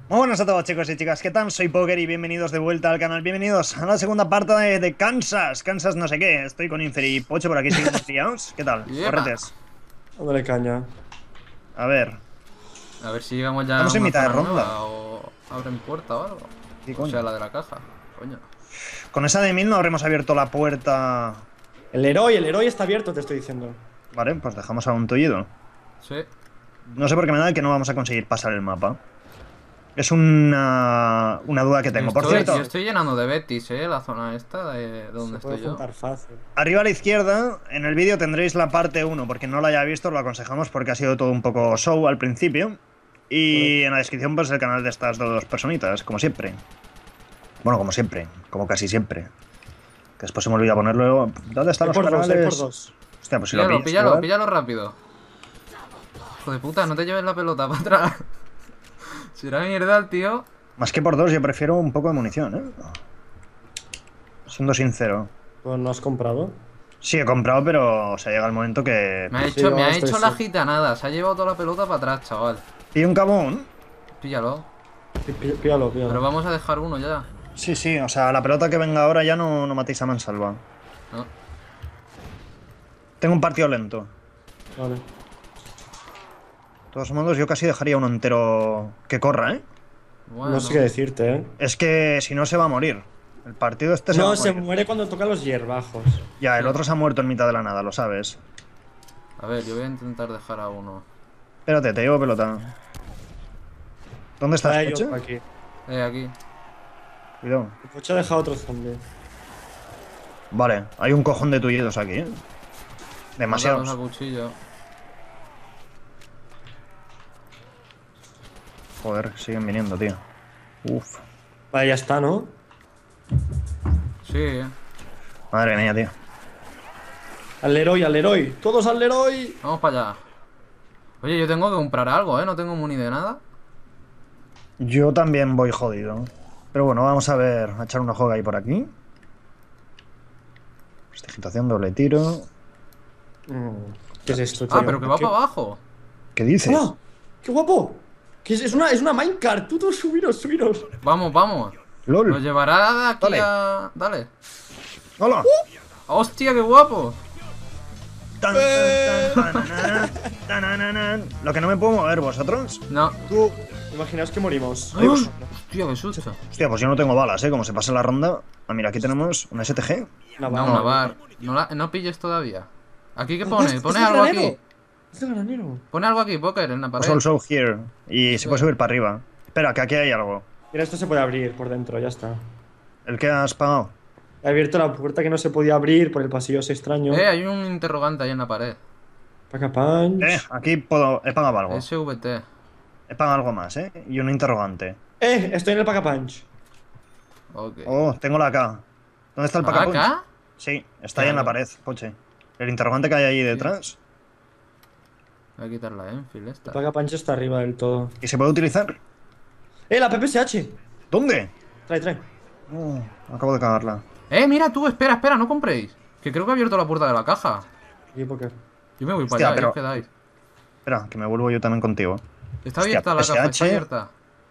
Muy buenas a todos, chicos y chicas, ¿qué tal? Soy Poker y bienvenidos de vuelta al canal. Bienvenidos a la segunda parte de Kansas. Kansas no sé qué, estoy con Infer y Pocho por aquí, seguimos liados. ¿Qué tal? Yepa. Corretes. Dándole caña. A ver, A ver si llegamos ya a estamos en una mitad de zona ronda. nueva o abren puerta o algo. ¿Qué O sea, coño? la de la caja. Coño. Con esa de 1000 no habremos abierto la puerta. El héroe está abierto, te estoy diciendo. Vale, pues dejamos a un tullido. Sí. No sé por qué me da que no vamos a conseguir pasar el mapa. Es una duda que tengo. Por Yo cierto, estoy llenando de Betis, la zona esta de Se donde puede estoy yo. juntar fácil. arriba a la izquierda, en el vídeo tendréis la parte uno, porque no la haya visto, lo aconsejamos porque ha sido todo un poco show al principio. Y Correcto. en la descripción, pues el canal de estas dos personitas, como siempre. Bueno, como siempre, como casi siempre. Que después se me olvida ponerlo. ¿Dónde están Hay los por dos, hay por canales? dos. Hostia, pues si lo Píllalo, pillas píllalo, igual. píllalo rápido. Hijo de puta, no te lleves la pelota para atrás. Será mierda el tío. Más que por dos, yo prefiero un poco de munición, ¿eh? Siendo sincero. Pues no has comprado. Sí, he comprado, pero o sea, llega el momento que. Me ha Sí, hecho, me ahora ha estoy hecho la sí. gitanada. Se ha llevado toda la pelota para atrás, chaval. Y un cabón. Píllalo. Píllalo, Pero píllalo. vamos a dejar uno ya. Sí, sí, o sea, la pelota que venga ahora ya no matéis a mansalva. No. Tengo un partido lento. Vale. De todos modos, yo casi dejaría uno entero que corra, ¿eh? Bueno. No sé qué decirte, ¿eh? Es que si no se va a morir. El partido este se va a No, se morir. muere cuando toca los hierbajos. Ya, el Sí. otro se ha muerto en mitad de la nada, lo sabes. A ver, yo voy a intentar dejar a uno. Espérate, te llevo pelota. ¿Dónde estás, Hay coche? otro aquí. Aquí. Cuidado. El coche ha dejado otro zombie. Vale, hay un cojón de tullidos aquí, ¿eh? Matarlos a Demasiados. cuchillo. Joder, siguen viniendo, tío. Uf. Vale, ya está, ¿no? Sí. Madre mía, tío. Al Leroy, al Leroy. Todos al Leroy. Vamos para allá. Oye, yo tengo que comprar algo, ¿eh? No tengo muni de nada. Yo también voy jodido. Pero bueno, vamos a ver, a echar una juega ahí por aquí. Prestigitación, doble tiro. Mm, ¿Qué es esto, tío? Ah, pero que va para abajo. ¿Qué dices? ¡Hola! ¡Qué guapo! ¿Qué es? Es una minecart. Tú, subiros, subiros. Vamos, vamos. ¡Lol! Nos llevará de aquí Dale. a... Dale. ¡Hola! ¡Hostia, qué guapo! Tan, tan, tan, tanana, tanana. Lo que no me puedo mover, ¿vosotros? No. Tú, imaginaos que morimos. ¡Ah! Hostia, qué susto. Hostia, pues yo no tengo balas, ¿eh? Como se pasa la ronda. Ah, mira, aquí tenemos una STG. Una No, bala. una bar. No pilles todavía. ¿Aquí qué Ah, pone? es Pone del algo granero. aquí. Es del granero. Pone algo aquí, Poker, en la Pues pared. also here. Y se Sí. puede subir para arriba. Espera, que aquí hay algo. Mira, esto se puede abrir por dentro, ya está. ¿El que has pagado? He abierto la puerta que no se podía abrir por el pasillo ese extraño. Hay un interrogante ahí en la pared. Paca punch. Aquí puedo. He pagado algo. SVT. He pagado algo más, ¿eh? Y un interrogante. Estoy en el paca punch. Ok. Oh, tengo la K. ¿Dónde está el ¿Ah, pacapunch? acá? Sí, está ahí en la Claro. pared, coche. El interrogante que hay ahí detrás. Voy a quitar la Enfield El esta. paca punch está arriba del todo. ¿Y se puede utilizar? La PPSH. ¿Dónde? Trae. Oh, acabo de cagarla. Mira tú, espera, no compréis. Que creo que he abierto la puerta de la caja. Aquí, Poker. Yo me voy Hostia, para allá, pero- y os quedáis. Espera, que me vuelvo yo también contigo. Está Hostia, abierta la caja, está PSH. abierta.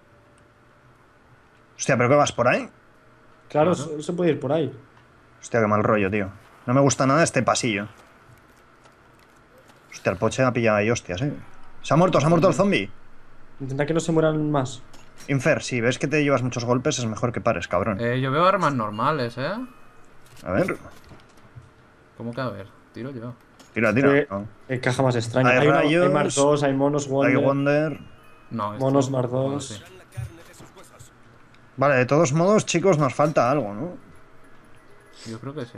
Hostia, ¿pero qué vas por ahí? Claro, Claro. se puede ir por ahí. Hostia, qué mal rollo, tío. No me gusta nada este pasillo. Hostia, el poche ha pillado ahí, hostias, Se ha muerto el zombie. Intenta que no se mueran más. Infer, si ves que te llevas muchos golpes, es mejor que pares, cabrón. Yo veo armas normales, A ver, ¿Cómo que a ver? Tiro yo. tira. Sí, No. caja más extraña. Hay Hay rayos, Mark 2, hay monos Hay Wonder. Wonder. No, Monos Mar 2. sí. Vale, de todos modos, chicos, nos falta algo, ¿no? Yo creo que sí.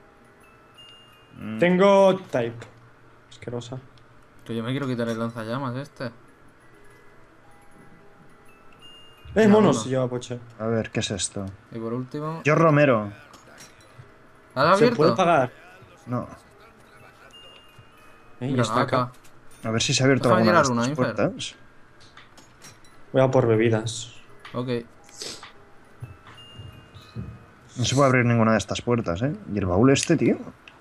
Tengo type. Asquerosa. Que yo me quiero quitar el lanzallamas este. No, Monos no. se lleva Poche. A ver, ¿qué es esto? Y por último... Yo Romero. ¿Has ¿Se abierto? puede pagar? No. Y Mira, está acá. A ver si se ha abierto Déjame alguna de tirar una, estas Infer. puertas. Voy a por bebidas. Ok. No se puede abrir ninguna de estas puertas, ¿eh? ¿Y el baúl este, tío?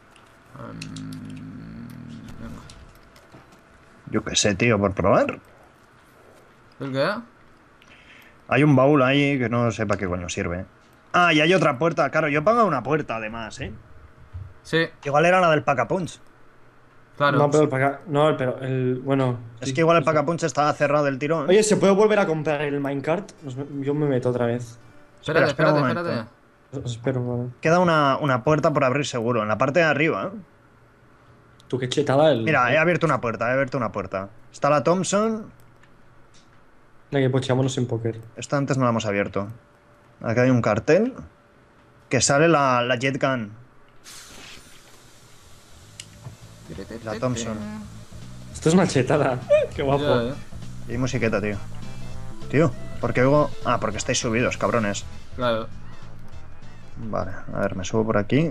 Venga. Yo qué sé, tío, por probar. ¿El qué? Hay un baúl ahí que no sé para qué coño sirve. Ah, y hay otra puerta. Claro, yo he pagado una puerta además, ¿eh? Sí, Igual era la del Pacapunch. claro. No, pero para acá. No, pero el. Bueno. Es sí, que igual el no sé. Pacapunch estaba cerrado del tirón. Oye, ¿se puede volver a comprar el minecart? Yo me meto otra vez. espera, Espérate, un espérate, momento. espérate. Os espero, vale. Queda una puerta por abrir seguro, en la parte de arriba. Tú qué chetada el. Mira, he abierto una puerta, he abierto una puerta. Está la Thompson. Venga, pochémonos en póker. Esta antes no la hemos abierto. Aquí hay un cartel. Que sale la Jet Gun. La Thompson. Esto es una chetada. Qué guapo. Ya, Y hay musiqueta, tío. Tío, ¿por qué luego...? Ah, porque estáis subidos, cabrones. claro. Vale, a ver, me subo por aquí.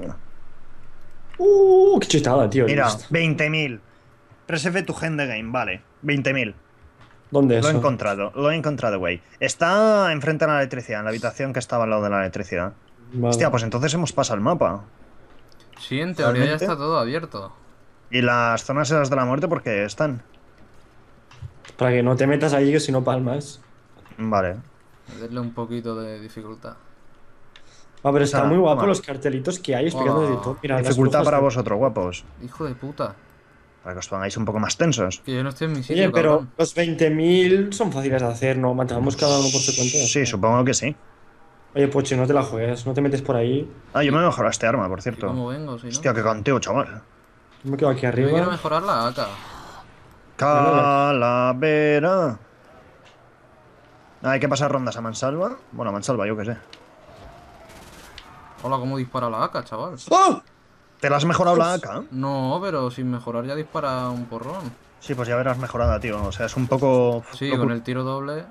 Qué chetada, tío. Mira, Esto. 20.000. Preserve tu hand the game, vale. 20.000. ¿Dónde es Lo he eso? encontrado, güey. Está enfrente de la electricidad, en la habitación que estaba al lado de la electricidad. Vale. Hostia, pues entonces hemos pasado el mapa. Sí, en teoría ya ¿Realmente? está todo abierto. ¿Y las zonas esas de la muerte por qué están? Para que no te metas ahí, que si no palmas. Vale. Meterle un poquito de dificultad. Ah, pero está Sara, muy guapo toma. los cartelitos que hay explicando de todo. Mira, las Dificultad brujas para de- vosotros, guapos. Hijo de puta. Para que os pongáis un poco más tensos. Que yo no estoy en mi sitio, Oye, pero cabrón. los 20.000 son fáciles de hacer, ¿no? Mantengamos cada uno por su cuenta. Sí, supongo que sí. Oye, Pochi, no te la juegues, no te metes por ahí. Ah, yo me he mejorado este arma, por ¿Y cierto. cómo vengo, si no? Hostia, qué canteo, chaval. Yo me quedo aquí Yo me quiero arriba. mejorar la AK. Calavera. Hay que pasar rondas a mansalva. Bueno, a mansalva, yo qué sé. Hola, ¿cómo dispara la AK, chaval? ¡Ah! ¿Te la has mejorado la AK? No, pero sin mejorar ya dispara un porrón. Sí, pues ya verás mejorada, tío. O sea, es un poco... Sí, con el tiro doble.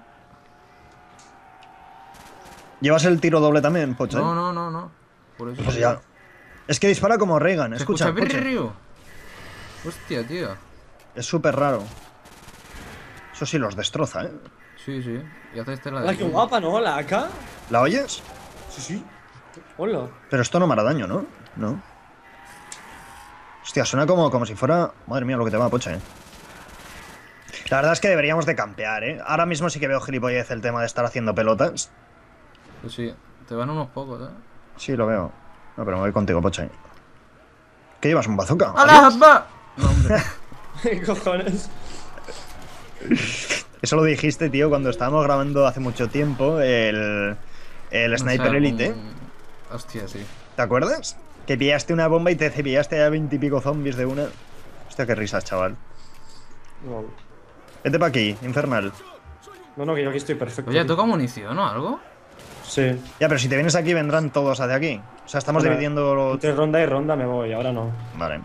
¿Llevas el tiro doble también, Pocho? No, no, no, no. Por eso. Pues ya. Es que dispara como Reagan, ¿Se escucha, escucha Poche. Birriu? Hostia, tío. Es súper raro. Eso sí los destroza, ¿eh? Sí, sí. Y hace este la Hola, qué guapa, ¿no? La AK. ¿La oyes? Sí, sí. Hola. Pero esto no me hará daño, ¿no? No. Hostia, suena como si fuera... Madre mía, lo que te va, Poche. La verdad es que deberíamos de campear, ¿eh? Ahora mismo sí que veo gilipollez el tema de estar haciendo pelotas. Pues sí, te van unos pocos, ¿eh? Sí, lo veo. No, pero me voy contigo, Poche. ¿Qué llevas, un bazooka? ¡Hala, va! No, hombre. ¿Qué cojones? Eso lo dijiste, tío, cuando estábamos grabando hace mucho tiempo el No Sniper sé, Elite. Hostia, sí. ¿Te acuerdas? Que pillaste una bomba y te cepillaste a 20 y pico zombies de una. Hostia, qué risas, chaval. No, Vete pa' aquí, infernal. no, que yo aquí estoy perfecto. Oye, tío. ¿toca munición o algo? Sí. Ya, pero si te vienes aquí vendrán todos hacia aquí. O sea, estamos Bueno, dividiendo... Entre ronda y ronda me voy, ahora no. Vale.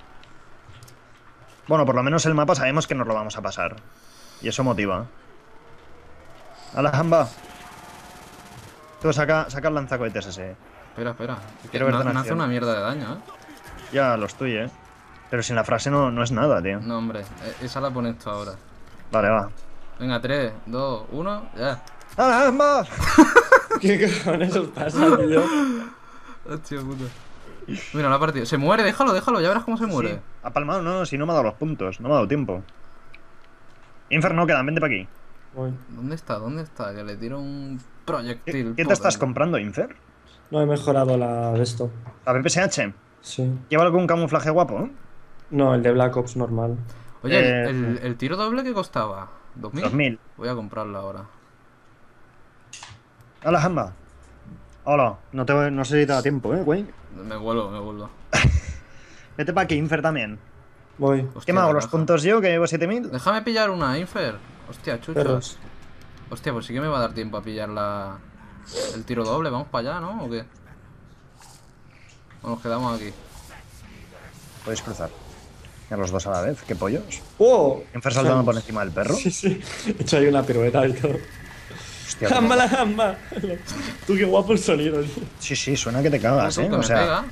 Bueno, por lo menos el mapa sabemos que nos lo vamos a pasar. Y eso motiva. A la jamba. Tú saca el lanzacohetes ese. Espera, espera. Quiero verte en No hace acción. una mierda de daño, ¿eh? Ya lo estoy, Pero sin la frase no es nada, tío. No, hombre. Esa la pones tú ahora. Vale, va. Venga, 3, 2, 1, ya. ¡A la jamba! ¿Qué cojones os pasa, tío? Hostia puta. Mira, la partida. Se muere, déjalo, ya verás cómo se muere. Sí. Ha palmado, no, si no me ha dado los puntos. No me ha dado tiempo. Inferno, quedan, vente para aquí. Voy. ¿Dónde está? ¿Dónde está? Que le tiro un proyectil. ¿Qué te estás potente. comprando, Infer? No he mejorado la de esto. La PPSH. Sí. Llévalo con un camuflaje guapo, ¿eh? No, el de Black Ops normal. Oye, Eh, el tiro doble que costaba. ¿2000? 2000. Voy a comprarla ahora. A la jamba. Hola, no sé si te da tiempo, güey. Me vuelvo. Vete para aquí, Infer también. Voy. Hostia, ¿Qué me hago? la ¿Los caja. puntos yo, que llevo 7000? Déjame pillar una, Infer. Hostia, chucho. Perros. Hostia, pues sí que me va a dar tiempo a pillar el tiro doble. Vamos para allá, ¿no? ¿O qué? O nos quedamos aquí. Podéis cruzar. A los dos a la vez, qué pollos. ¡Oh! Infer saltando por encima del perro. Sí, sí. He hecho ahí una pirueta y todo. Hostia, ¡Jamba la jamba! Tú, qué guapo el sonido, tío. sí, suena que te cagas, Tú, que O me sea. pega.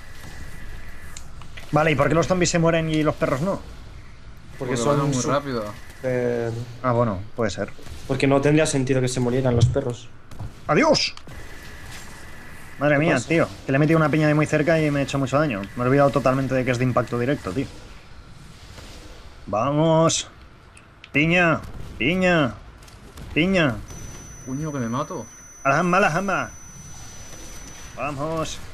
Vale, ¿y por qué los zombies se mueren y los perros no? Porque van son muy rápido. súper... Ah, bueno, puede ser. Porque no tendría sentido que se murieran los perros. ¡Adiós! Madre mía, pasa? tío. Que le he metido una piña de muy cerca y me he hecho mucho daño. Me he olvidado totalmente de que es de impacto directo, tío. Vamos. Piña. Piña. Piña. Coño, que me mato. A la jamba, a la jamba. Vamos.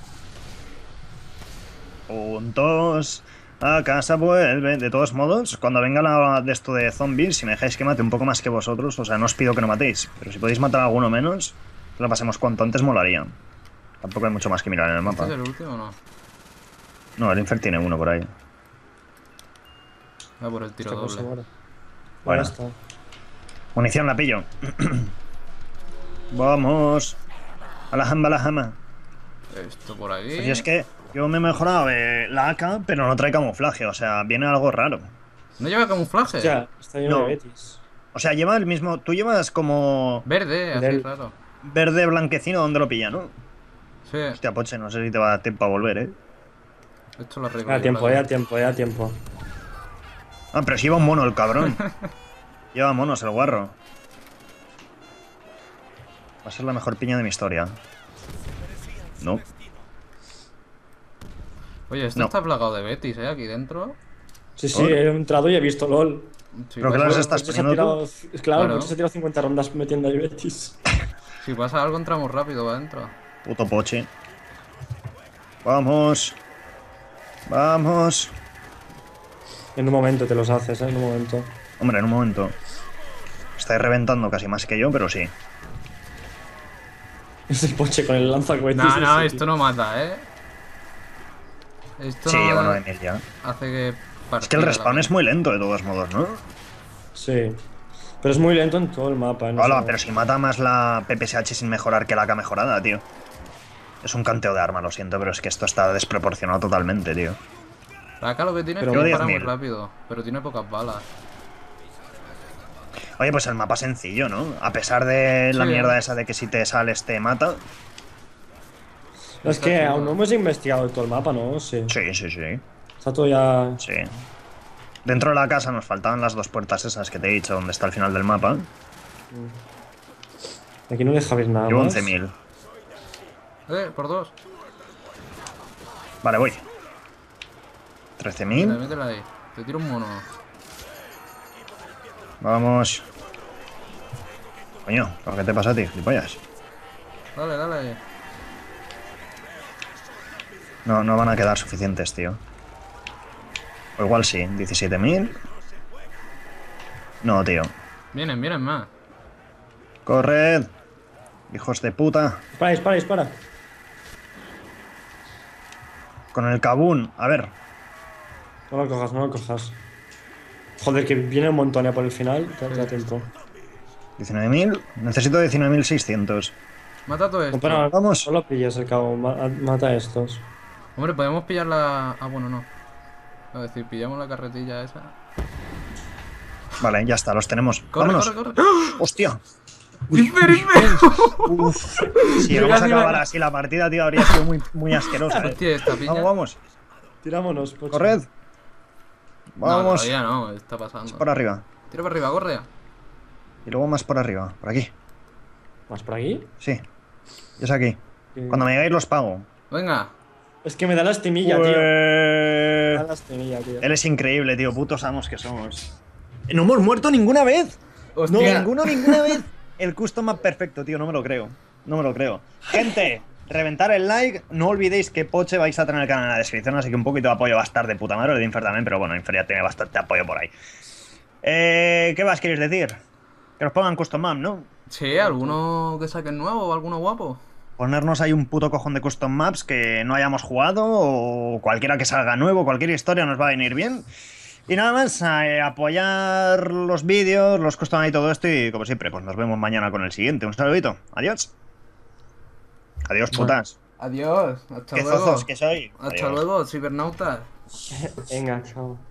Juntos. A casa vuelve. De todos modos, cuando venga la de esto de zombies, si me dejáis que mate un poco más que vosotros, o sea, no os pido que no matéis, pero si podéis matar a alguno menos, que lo pasemos cuanto antes molaría. Tampoco hay mucho más que mirar en el ¿Este mapa. es el último o no? No, el Infer tiene uno por ahí. Va por el tiro Esta cosa doble. ahora. Bueno. Ya está. Munición la pillo. Vamos. A la jamba, a la jamba. Esto por aquí. Y es que yo me he mejorado la AK, pero no trae camuflaje, o sea, viene algo raro. ¿No lleva camuflaje? Ya, está lleno No. de Betis. O sea, lleva el mismo. Tú llevas como Verde, así Del- raro. verde blanquecino donde lo pilla, ¿no? Sí, Hostia, Poche, no sé si te va a dar tiempo a volver, ¿eh? esto lo arreglo. Ya yo, tiempo, claro. ya tiempo, ya tiempo. Ah, pero si lleva un mono el cabrón. Lleva monos el guarro. Va a ser la mejor piña de mi historia. No. Oye, esto No. está plagado de Betis, Aquí dentro. Sí, sí, ¿Por? he entrado y he visto LOL. Si ¿Pero qué pasa, las estás Coche se ha poniendo tú? tirado, claro, Claro. el coche se ha tirado 50 rondas metiendo ahí Betis. si pasa algo, entramos rápido para adentro. Puto Poche. Vamos. Vamos. En un momento te los haces, en un momento. Hombre, en un momento. Estáis reventando casi más que yo, pero sí. Es el Poche con el lanzacohetes. No, no, ese, esto tío. no mata, Esto Sí, no llevo 9000 ya. hace que... Es que el respawn es muy lento de todos modos, ¿no? Sí. Pero es muy lento en todo el mapa. No Hola, sé. pero si mata más la PPSH sin mejorar que la AK mejorada, tío. Es un canteo de arma, lo siento, pero es que esto está desproporcionado totalmente, tío. La AK lo que tiene Pero es que dispara 10.000. muy rápido, pero tiene pocas balas. Oye, pues el mapa sencillo, ¿no? A pesar de la Sí. mierda esa de que si te sales te mata. Es Está que chulo. aún no hemos investigado todo el mapa, ¿no? Sí. Sí, sí, sí. Está todo ya. Sí. Dentro de la casa nos faltaban las dos puertas esas que te he dicho, donde está el final del mapa. Aquí no deja ver nada Llevo más. 11.000. Por dos. Vale, voy. Métela, 13.000. métela ahí. Te tiro un mono. Vamos. Coño, ¿por qué te pasa a ti, gilipollas? Dale, dale. No, no van a quedar suficientes, tío. O igual sí, 17.000. No, tío. Vienen, vienen más. Corred. Hijos de puta. Dispara, dispara, dispara. Con el Kabun. A ver. No lo cojas, no lo cojas. Joder, que viene un montón ya por el final. Te da tiempo. 19.000. Necesito 19.600. Mata todo esto. Pero Vamos. no lo pilles el cabo. Mata a estos. Hombre, podemos pillar la... Ah, bueno, no. Es decir, pillamos la carretilla esa. Vale, ya está, los tenemos. Corre, Vámonos. corre, corre. ¡Hostia! ¡Infer, Infer! Uf. Si llegamos a acabar así la partida, tío, habría sido muy, muy asquerosa. Hostia, esta piña. Vamos, vamos. Tirámonos, Poche. Corred. No, Vamos. todavía no, está pasando. Por arriba. Tira para arriba, corre. Y luego más por arriba. Por aquí. ¿Más por aquí? Sí. Es aquí. Cuando me llegáis los pago. Venga. Es que me da lastimilla, tío. Me da Pues... lastimilla, tío. Él es increíble, tío. Putos amos que somos. No hemos muerto ninguna vez. Hostia. Ninguna vez. El custom map perfecto, tío. No me lo creo. No me lo creo. Gente, reventar el like. No olvidéis que Poche vais a tener el canal en la descripción, así que un poquito de apoyo va a estar de puta madre. El de Infer también, pero bueno, Infer ya tiene bastante apoyo por ahí. ¿Qué más queréis decir? Que nos pongan custom map, ¿no? Sí, ¿alguno que saquen nuevo o alguno guapo? Ponernos ahí un puto cojón de custom maps que no hayamos jugado o cualquiera que salga nuevo, cualquier historia nos va a venir bien. Y nada más, apoyar los vídeos, los custom y todo esto y como siempre, pues nos vemos mañana con el siguiente. Un saludito. Adiós. Adiós, putas. Adiós. Hasta Qué luego. zozos que soy. Hasta Adiós. luego, cibernautas. Venga, chao.